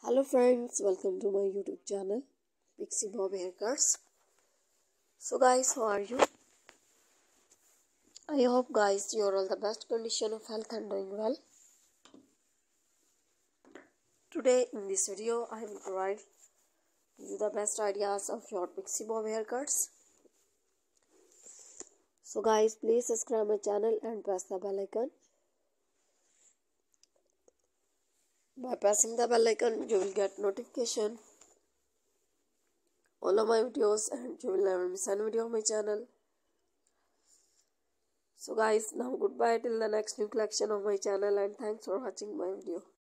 Hello friends, welcome to my YouTube channel Pixie Bob Haircuts. So guys, how are you? I hope guys you are all the best condition of health and doing well. Today in this video I will provide you the best ideas of your Pixie Bob haircuts. So guys, please subscribe my channel and press the bell icon. By pressing the bell icon, you will get notification all of my videos and you will never miss any video of my channel. So guys, now goodbye till the next new collection of my channel, and thanks for watching my video.